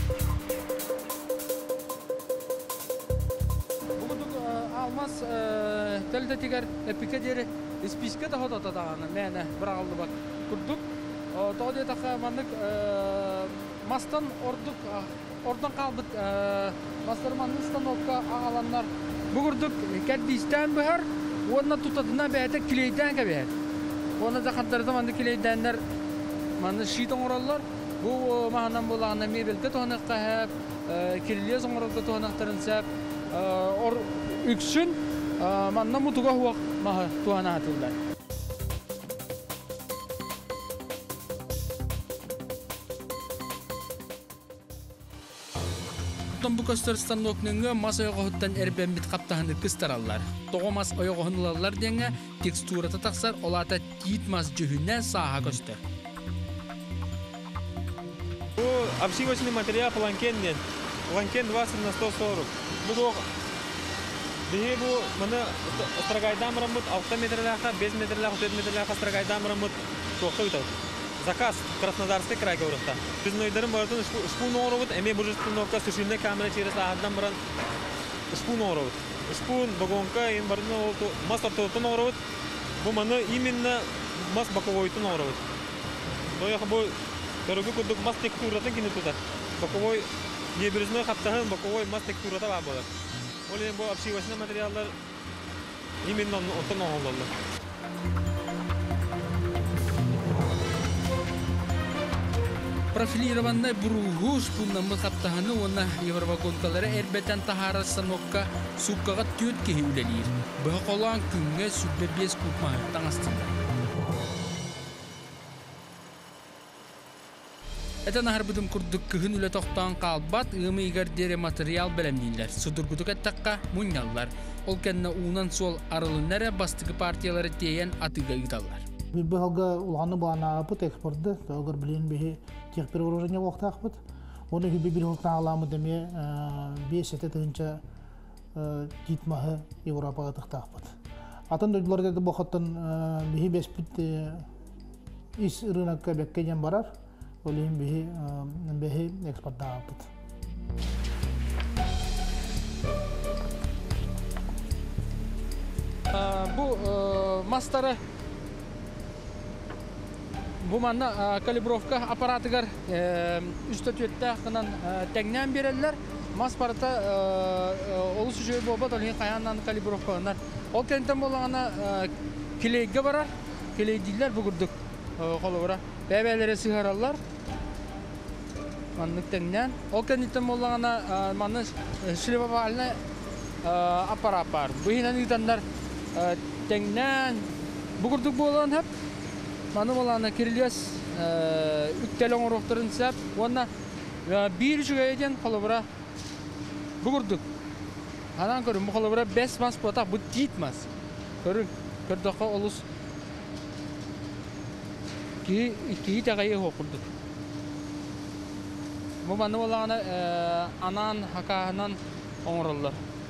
Бұғыдық алмас тәлді тегер әпіке дері списке тағыт атадағаны мәні бір ағылды бақ күрдік. Тоғыды етаққа маңдық мастан ордық, ордан қалбыт мастарманның станокқа ағаланлар бұғырдық кәддейстен бұғар, онына тұтадына бәйті келейден кәбәйт. Оны зақаттарды маңды келейденлер маңды шийтон оралар. Бұл мағынан болағына мебелгі тоғыныққа әп, келелез оңырылғы тоғынықтарын сәп, үксін маңна мұтуға хуақ мағы тоғына атылдар. Bu köstörüstan oknunga mas oyoğuhuttan erbem bit kaptahını kıstarallar. Toğu mas oyoğuhunlarlar denge teksturata taksar olata tit mas cühüne saha köstör. Bu обшивочный материал планкен ден. Планкен двадцать на сто сорок. Bu da bihe bu mana stragaydan ramut altı metrelerde beş metrelerde dört metrelerde stragaydan ramut to'xtaydi. Заказ Краснодарский край говорится. Biz nöylerin barıdan şpun oğruvut, eme burjustin nokta suşinne kamera çeyresi ağırdan baran şpun oğruvut. Şpun, bagonka, in barıdan oldu, mas ortalıktan oğruvut. Bu manı именно mas bakovoytun oğruvut. Doya bu törgü kuduk mas tekturatan kini tutar. Bakovoy, небережной хаптахын bakovoy mas tekturata var bolar. Oleyin bu обшивочный материалlar именно ondan oğrulurlar. профилированный буругуш пуннамы каптаханы онна евровагонкалары эрбетен тахара станокка суккага төт кеһи үлелир. Быһа колан күнгө сүббе бес купма таңастында. Это нахар будем курдук кыгын үле тоқтан қалбат ымы игердері материал білемнейлер. Судургудук әттаққа мұнялар. Ол кәнна уынан сол арылынары бастығы партиялары тейен атыға ұйталар. Бұл халға ұлғаны бағана апыт экспорты, тауғыр білен бейі текпір орожыне уақта ақпыт. Оны хүбі бір ұлтан аламы деме бес әті тұғынша титмағы Европаға тұқта ақпыт. Атын дөйділер деді бұқыттың бейі бес біт ис рынаққа бәккеден барар. Олим бихи бихи экспортта апыт. Бу мастары бу манна калибровка аппаратыгар үстөтөттө кынан теңнен берелер. Маспарта олус жөө болбот олин каяндан калибровкалар. Ол кентен болгана килейге барар. Килейдилер бугурдук колобора. Бәбәләре сыгаралар. Маннык теңнен. Ол кенитен болгана манны шлебавальны аппарат бар. Бу хинен итандар теңнен бугурдук болган хеп. Маны болгана кирилес үктелен орохтарын сап, онна бир жүгәйден колобора бугурдук. Анан көрүм колобора бес мас пота бу титмас. Көрүн, көрдөккө олус ки ки тагайы хокурдук. Бу маны болгана анан хаканан оңроллар.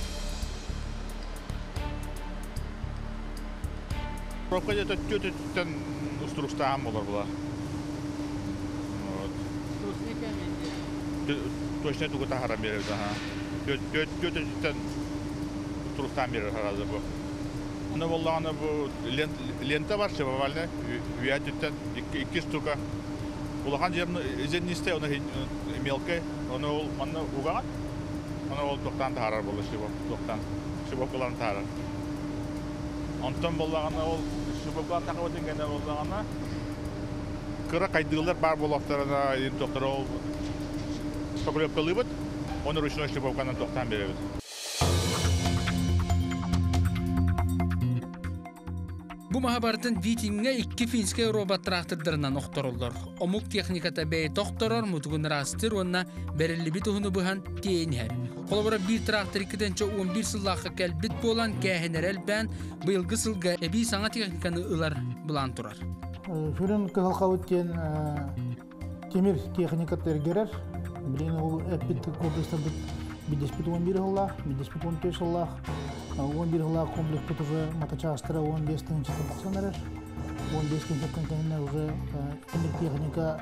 Пропаде төттөттөн устурустаам болор була. Вот. Точно тугу тахара беребиз, ага. Төттөттөн устурустаам беребиз харазы бу. Аны болганы бу лента бар, шебавальны, уятыттан iki штука. Улахан жерни изеннисте, оны мелкий, оны ол манны угагат. Оны ол токтан тахарар болду, шебап, токтан. Шебапкаларын тахарар. Онтон болганы ол шебапкалар тахып өтөнгенде болганы кыра кайдыгылар бар болоктарына ин токтор ол шоколепкалыбыт, оны ручной шебапканан токтан беребиз. Бу махабартын витинге икки финская робот трактордарынан окторулдар. Омук техниката бей токторор мутугун растыр, онна берилиби тухуну бухан тейнер. Колобора бир трактор икиденче он бир сыллакка келбит болан кәһенерел бән быйылгы сылга эби саңа техниканы ылар булан турар. Фүрен кыгалка өткен темир техника тергерер. Билен ул эпит комплекста бидеспит он бир сылла, бидеспит он төрт сылла. он бир сылла комплекс тут уже моточастра он бес тысяч баксанер. он бес тысяч контейнер уже техника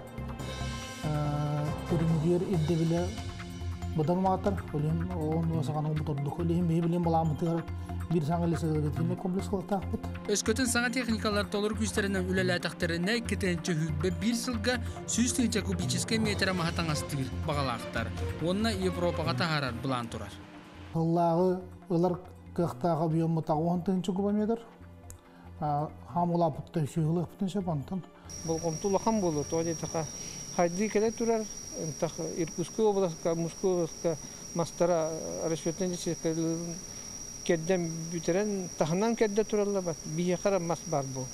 турнир иддебиле Бодам матар, олим он васаган омутурдук, олим бейбилен баламытыр бир саңылысыгытыны комплекс кылтакпыт. Өскөтүн саңа техникалар толур күстеринен үлеле тактырына кетенче хүббе бир сылга жүз тысяч кубический метр махатаңастыр багалактар. Онна Европага тахарар булан турар. Аллагы ылар кыктага объемы та он тысяч кубометр. Хамула путта сүйгүлүк бүтүнчө бантан. Бул комтулакан болот, одетака хайди келе турар. Так Иркутская область, Московская область, мастера расчетники кедден бүтерен тахнан кедде туралла бат. Бие кара мас бар бу.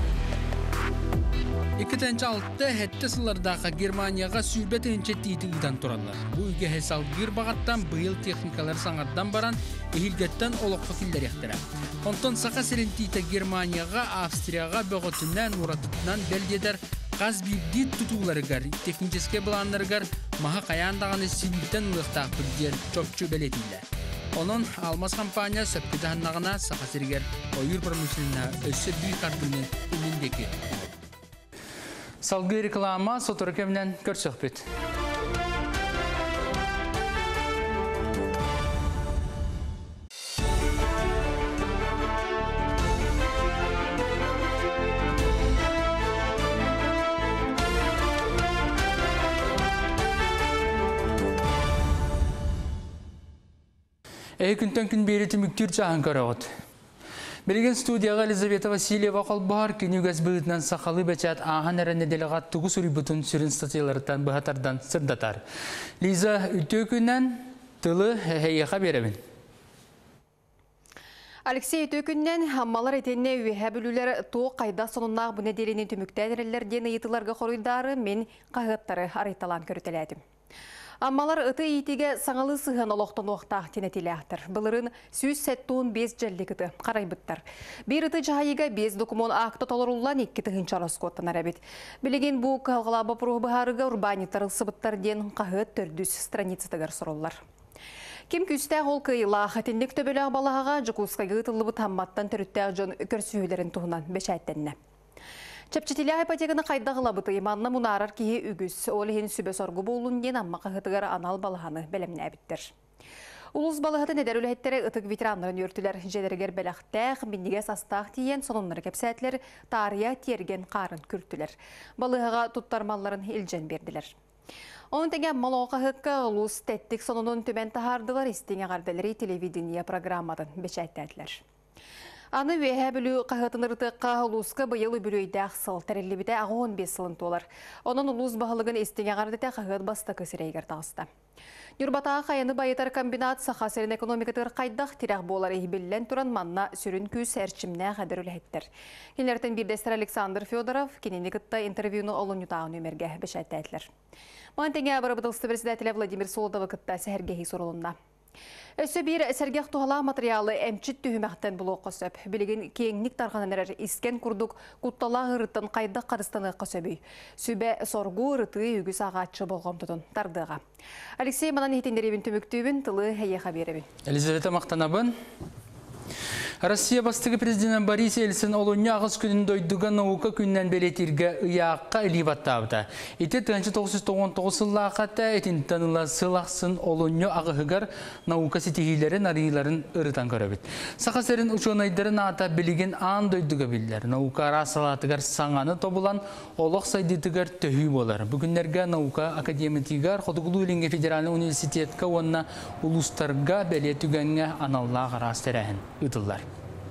Икетенче алтты хетте сыллардагы Германияга сүрбетенче тийтигиден тураллар. Бу үйгө хесал бир багаттан быйыл техникалар саңардан баран эхилгеттен олокко киллер яктыра. Онтон сака серентите Германияга, Австрияга, Бөгөтүнөн, Уратытынан Бельгиядер газ бирдит тутууларыгар, технический баландарыгар маха каяндаганы силиттен ылыктак билдер чопчу белетилер. Онон алмаз компания сөпкүдәннагына сака сергер ойыр промышленна өссө бүй кардынын үнүндеки. Салгы реклама соторкемнен көрсөкпүт. Эй күнтен күн бейреті мүктір жағын көріғыд. Берген студияға Елизавета Васильева қалбар күнігіз бұғытынан сақалы бәчат ағын әрі неделіға тұғы сүрі бұтын сүрін статиялардан бұғатардан сырдатар. Лиза үтті күннен тылы әйеға беремін. Алексей Төкүннен аммалар етенне үйе бүлілер тоқ қайда соныннағы бұны делені түміктен әрелерден ұйытыларға қорыйдары мен қағыттары арайталан көрітеләдім. Аммалар ұты етеге саңалы сығын олықтан оқтақ тенетелі ақтыр. Бұлырын сүйіз сәттуын без жәлдекіті қарайбыттар. Бір ұты жағайыға без документ ақты толырулан екі тұғын чарас көттін әрәбет. Білеген бұл қалғылабы пұрғы бұғарыға урбанитар ұлсыбыттар ден қағыт төрдіс страницытығыр сұрулар. Кем күстәғ ол кыйла қатендік төбелі балаға жүкусқа ғытылыбы тамматтан түріттәғ жон көрсүйілерін тұғынан бәшәттенне. Чәпчетілі айпатегіні қайдағылабыты иманна мұнарар кейі үгіз, олығын сүбе сорғы болуын ден амма қағытығар анал балағаны бәлеміне әбіттір. Улус балығыты недер үләйттері ұтық ветеранларын өртілер жедергер бәліқтәқ, біндіге састақ тиен, сонынлары кәпсәтлер тария терген қарын күрттілер. Балығыға тұттармаларын елжен берділер. Onun tege maloqa hıqqa ulus tettik sonunun tüben tahardılar istine qardaları televizyon programmadan beşaytadiler. Anı vehe bülü qahıtınırdıqqa uluska bıyılı bülüydəq sıl tərillibide on beş sılın tolar. Onun ulus bağılığın istine qardadı qahıt basta kösireyger tağısta. Юрбатаға қайыны байытар комбинат сақасырын экономикатығыр қайдақ тирек болар ехбеллен тұран манна сүрін күс әрчімне қадыр үләйттір. Кенлерден бірдестер Александр Федоров кененігітті интервьюны олын ютағын өмерге бішәтті әтілер. Маған тәңе абырабыдылысты председателя Владимир Солодова күтті сәргеғи сұрылында. Өсі бір сәргеқ туғала материалы әмчіт түйімәқтен бұл оқысып. Білеген кейіңнік тарғанын әрі isken күрдік құттала ғырыттын қайдық қарыстаны қысөбүй. Сүбе соргу ғырыты үгіз ағатшы болғым тұтын тардыға. Алексей Манан ехтендеребін түміктүйбін, тылы әйеға беребін. Елизавета Мақтанабын. Россия бастығы президент Борис Ельцин олуnya ағыз күнін дойдуға наука күннен белетірге ұяққа үлібаттабыда. Еті мың тоғыз жүз тоқсан тоғыз сыллақата әтін таныла сылақсын олуnya ағығығар наука сетігілерін арыйларын ұрытан көрібіт. Сақасырын ұчонайдарын ата білеген аң дойдуға білдер. Наука расалатығар саңаны тобылан олық сайдетігар төхүй болар. Бүгінлерге наука академиятығар Қодығылу Ленге Федеральный университетка онына ұлыстарға белетігенге аналлаға растырайын ұтылар.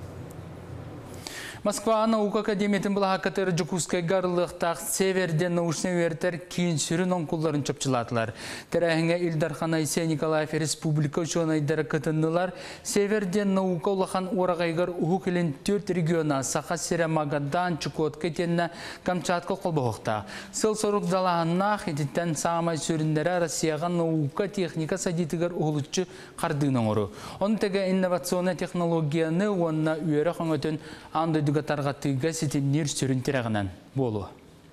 Москва наука академиятын бұлаға қатыр жүкускай ғарылықтақ северден научный вертер кейін сүрін онкулларын чөпчілатылар. Тәрәхіңе Илдархан Айсия Николаев республика ученайдары қытындылар. Северден наука олақан орағайғар ұғы келін төрт региона Сақа Сиря Магадан, Чукотка тенна Камчатка қолбағықта. Сыл сорық залағыннақ етіттен сағамай сүріндері Россияға наука техника садитігер ұғылытчы қардығының ору. Оның тәгі инновационный технологияны онына үйері қаңытын аңды Гатарға тыйга сетемнер сүрін терағынан болу.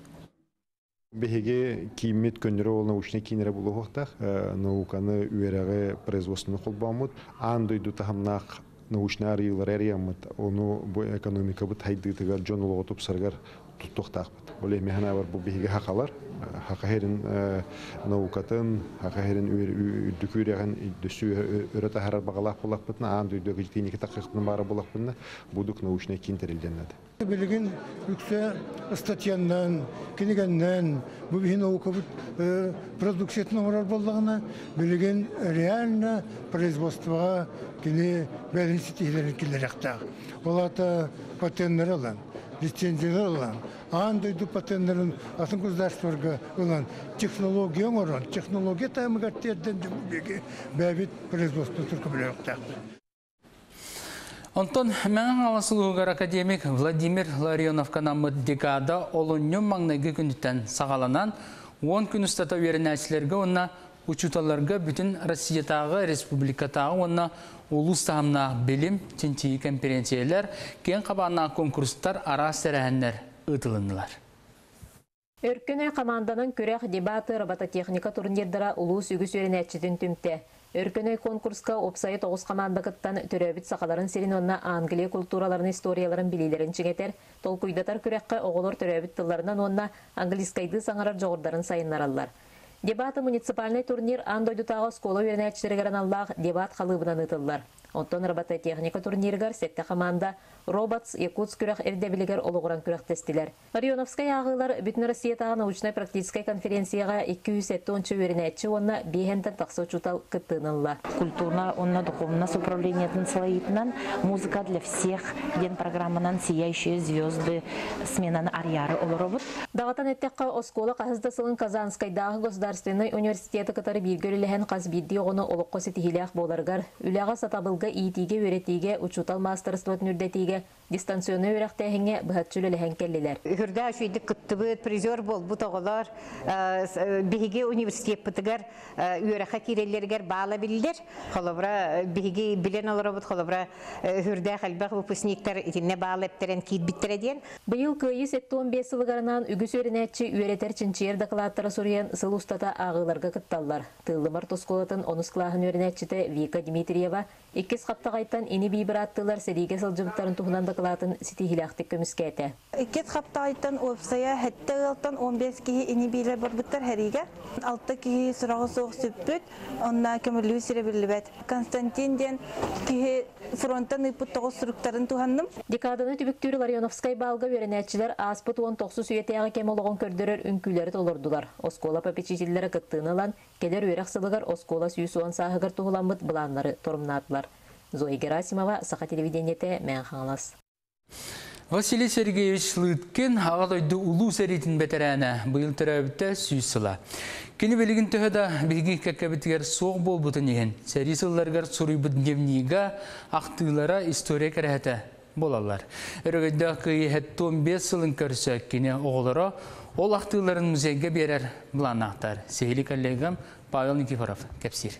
Беге киіммет көндірі ол научный кейінері болу хоқтақ, науканы үйеріғі производственны қолбамыд, андойду тахамнақ научный арыйлар әриямыд, оны экономика бұд хайдығытығар жон олығы тұпсарғар тұттықтақ бұд. Бұл емехана бар бұл беге хақалар, хақахерін наукатын, хақахерін үрдікүйреген дөсі өріті харар бағалақ болақ бұдына, андойдығы жекенекі тақиқтың бары болақ бұдына, бұдық научный кейін тәрелденеді. Білген үксе статьяннан, кенегеннен, бұл бейін наука продукциятын орар болдағына, білген реально производствоға кене бәлін сетейлерін келер ақтағы. Олата патенттер алан, лицензиялар алан, андойду патенттерін атын государстварға алан, технология оран, технология таймығаттерден жүмбеге бәбет производство түркі білер ақтағы. Онтон мәң аласылығығар академик Владимир Ларионовка намы декада олыннен маңнайғы күніттен сағаланан он күн ұстата верін әсілерге онна учуталарға бүтін Россиятағы, республикатағы онна улус тағымна білім, тентейі конференциялар, кен қабана конкурстар ара сәрәхінлер ұтылындылар. Өркөне команданын көрек дебаты робототехника турнирдара улус үгіс өрін әтчетін түмте. Өркөне конкурска опсайы тоғыз командағыттан төрөбіт сақаларын серин онна Англия культураларын, историяларын билилерін чигетер, толкуйдатар көрекке оғылыр төрөбіт тылларынан онна англискайды саңарар жоғырдарын сайынларалар. Дебаты муниципальный турнир андойдутағы скола өрін әтчілерігерін аллақ дебат қалыбынан ұтылар. Онтон робототехника турниргар сетте команда Robots Якутск күрәк эрдәбилегер олугран күрәк тестилер. Орионовская агылар бүтүн Россиядагы научно-практическая конференцияга эки жүз сетте веренәтче онна бихентен таксы учутал кыттынылла. Культурно, онна духовно управлениятын слоитнан музыка для всех ден программанан сияющие звезды сменаны арьяры олоробут. Дагатан эттекка оскола каһыздасылын Казанскайдагы государственный университеты катары биргөрүлэһен казбидди огону олокко сетихилях боларгар үлага сатабылга итиге өретиге учутал мастерствот нүрдетиге дистанционный өрәктәһеңе бәһәтчүлеләһән келлеләр. Хүрдә шуйдык кыттыбыт призер бол бу тоголар биһиге университет битигер үрәхә кирелләргә бала билдер. Холобра биһиге билен аларыбыт холобра хүрдә хәлбәх выпускниктар итенне балып терен кит биттереден. Быел кыйы сетте он беш сылыгарынан үгүс өренәтче үеретер чинчер докладтары сурьян сыл устата агыларга кытталлар. Тыллымар тосколатын онус клаһын өренәтчете Вика Дмитриева иккис хаптагайтан ини бибраттылар сериге сылжыбыттарын тухунан докладын ситихиләхтик көмүскәтә. Иккис хаптагайтан опсая хәттәгәлтан он беш киһи ини биле барбыттар һәриге. Алты киһи сырагы соқ сүппүт, онна көмөлүү сиребилбет. Константин ден киһи фронттан ыпыт тогыз структарын туханным. Декаданы түбүктүр Ларионовскай балга өренәтчеләр аспыт он тогуз суетяга кем ологон көрдөрөр үнкүләре толордулар. Оскола попечительләре кыттыналан келер үрәк сылыгар оскола сүйсуан сахыгар тухуламыт буланнары торумнатлар. Зоя Герасимова, Саха телевидениете, мен хаңлас. Василий Сергеевич Лыткин ағадойды улу сәретін бәтәрәні бұйыл түрәбітті сүйсіла. Кені білігін түхіда білгі кәкәбітігер соқ бол бұтын еген. Сәрі сылларғар сұрыйбыт невніға ақтығылара история кәрәті болалар. Өрігіді қиы хәтті он беш сылын көрсі кені оғылары ол ақтығыларын музейге берер бұлан ақтар. Сейлі коллегам Павел Никифоров, Кепсир.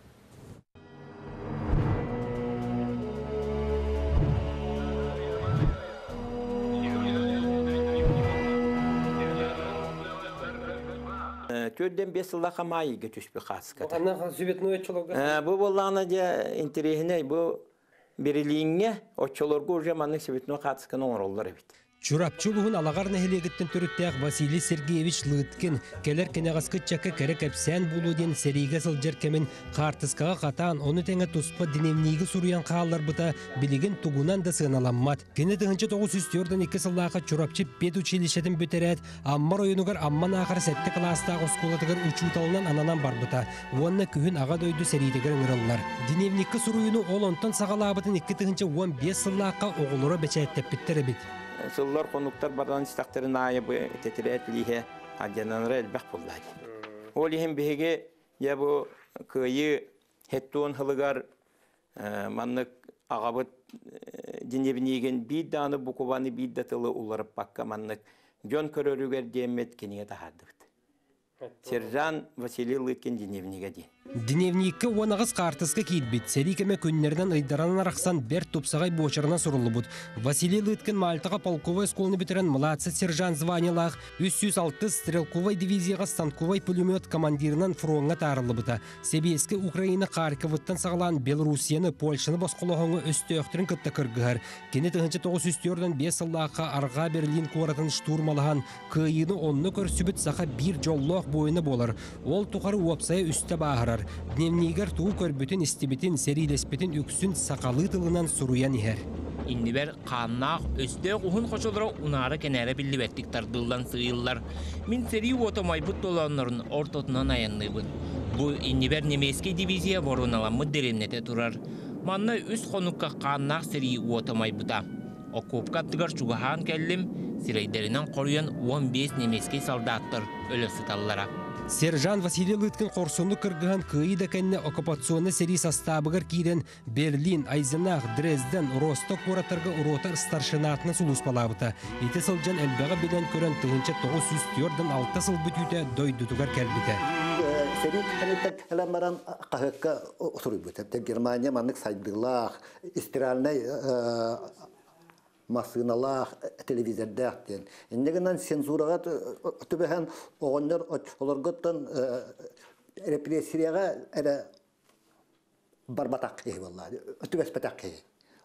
Төрден бес сыллақа майыға түшпі қасықады. Аннан сүбетін өтчілігі? Бұл болағына де интерегіне, бұл берілігіне өтчілергі уже манның сүбетін қасықын оңыр олар әбет. Чурапчулуғын алағар нәхелегіттін түріктәқ Василий Сергеевич Лыткин келер кенеғасқыт чақы кәрі кәпсән болуден сәрейге сылжыр кәмін қартысқаға қатан, оны тәңі тұспа диневнегі сұруян қағалар бұта білігін тұғынан да сығыналаммат. Кені тұғынчы тоғыз үстіордан екі сыллаға чурапчы пет училищетін бөтерәт, аммар ойынығар амман ақыр сәтті кластағы осколатығыр учуталынан ананан бар бұта. Онына күйін аға дойды сәрейдегер ыңырылар. Диневнегі сұруйыны ол онтан сағалабытын екі тұғынчы он бес сыллаққа оғылыры бәчәттеп біттері бит. Сыллар конуктар бардан истақтарын айыбы тетірет лихе адянаныры әлбәқ болдайды. Ол ехен беге я бұл күйі хеттуын хылығар маннық ағабыт денебінеген бидданы бұқываны биддатылы ұларып баққа маннық жон көрөрігер демет кенеге тағадығыд. Сержан Василий Лыткин деневниге дейін. Дневникке онағыз қартысқы кейтбет. Сәрикеме күннерден айдаранын арақсан бәр топсағай бочарына сұрылы бұд. Василий Лыткин Мальтаға полковой сколыны бітірен младший сержант званилақ үч жүз алты стрелковой дивизияға станковой пулемет командирынан фронға тарылы бұда. Себеске Украина Харьковыттан сағылан Белоруссияны, Польшаны босқылығыңы өсті өқтірін күтті кіргігір. Кені тұғынчы тоғыз үстіордан бес сыллаққа Арға Берлин қоратын штурмалыған күйіні онны көрсібіт сақа бір жоллық бойыны болар. Ол тұқары уапсая үсті бағырар. Дневнигер туу көрбүтін истибитин серилеспитин үксүн сақалы тылынан суруян ихер. Иннибер қаннақ өсті ұхын қошылары унары кенәрі білібеттік тардылдан сығылар. Мен сери отомайбыт доланларын ортотынан аянлыбын. Бұл иннибер немеске дивизия воруналамы дереннете тұрар. Манна үс қонуққа қаннақ сери отомайбыта. Окупқа тығар чуғахан кәлім, сирейдерінен қоруян он бес немеске салдаттыр өлі сыталлара. Сержант Василий Лыткин қорсонды кыргыған күйді кәнне оккупационны сери составығыр кейден Берлин, Айзенах, Дрезден, Росток боратарға уротар старшинатына сулус палабыта. Еті сылжан әлбәға беден көрін тұғынча тоғыз жүз төрден алты сыл бүтүйті дойдутугар кәлбіті. Сери кәлеттік әлемаран қағыққа отыру бұты. Германия манық сайдылақ, истиральный масыналах телевизорда аттен. Иннегеннен цензураға түбәһән оғаннар оларғыттан репрессияға әрі барбатақ ей боллады. Түбәс батақ ей.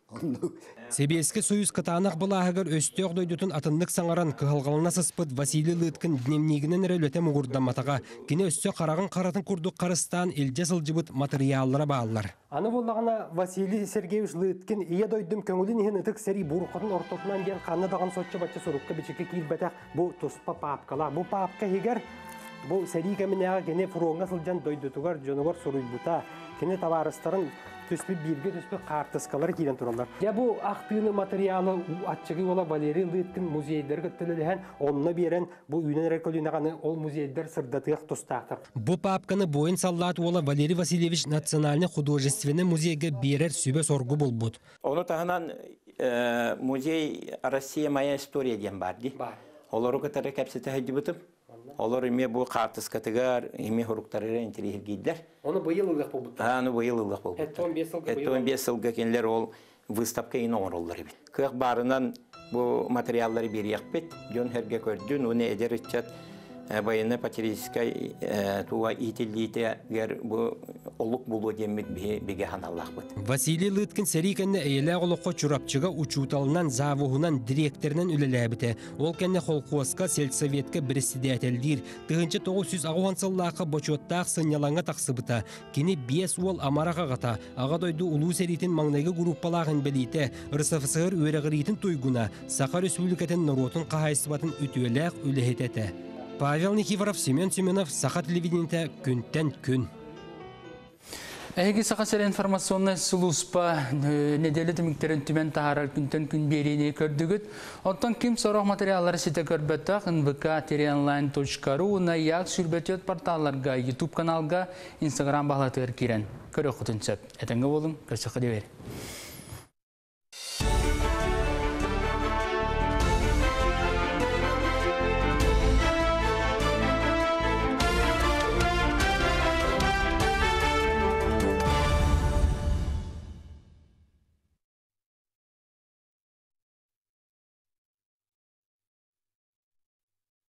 Себеске союз кытанақ бұлағығыр өстеғ дойдутын атынлық саңаран кығылғалына сыспыт Василий Лыткин дневнигінен әрелөте мұғырдаматаға кені өсте қарағын қаратын күрдік қарыстан елде сылжыбыт материаллара бағалар. Аны болағына Василий Сергеевич Лыткин ие дойдым көңілін ехін үтік сәрі бұрқатын ортотынан ден қанны даған сотчы бачы сұрыққа бечеке кейлбәтәк бұл тұспа папкала. Бұл папка егер бұл сәрі кәмінеға кене фуронға сылжан дойдутуғар жонығар сұруйбута кене таварыстарын төспі бірге төспі қартысқалар кейден тұралар. Я бұл ақтыны материалы атчығы ола Валерий Лыткин музейдер күттіліліген, онына берен бұл үйнен реколинағаны ол музейдер сырдатыяқ тұстақтыр. Бұл папканы бойын саллаты ола Валерий Васильевич национальный художественный музейге берер сүбе соргу бұл бұд. Оны тағынан музей Россия моя история ден барды. Олары көтәрі кәпсеті әйді бұтып. Олар име бу картыс катыгар, име хуруктары интерьер гиддер. Оны быйыл ылгак болбут. А, ну быйыл ылгак болбут. он беш жылга быйыл. он беш жылга кенлер ол выставка ин ороллар бит. Кык барынан бу материаллары берияк бит. Жон херге көрдүн, уну эдер ичат военно патриотической туа итилите гер бу олук булу демит биге ханаллах бит. Василий Лыткин серикенне эйле олукка чурапчыга учуталынан завугунан директорунан үлелебите. Ол кенне холкуаска сельсоветке председательдир. Тыгынчы тогуз жүз агуансыллакка бочоттак сынялаңга таксыбыта. Кини бес ол амарага гата. Ага дойду улуу серитин маңнайгы группалагын белите. РСФСР өрегиритин туйгуна. Саха Республикатын наротун кахайсыбатын үтүелек үлехетете. Павел Никифоров, Семен Семенов, Саха телевидениете күнтен күн. Әйгі сақасыр информационный сұлуспа неделі түміктерін түмен тағарар күнтен күн берейіне көрдігіт. Оттан кім сорақ материалары сете көрбеттақ эн вэ ка тире-онлайн точка ру ұна яқ сүрбетет порталларға, YouTube каналға, Instagram бағлатығыр керен. Көрі құтын сөп. Әтінгі болың, көрсіқі де бер.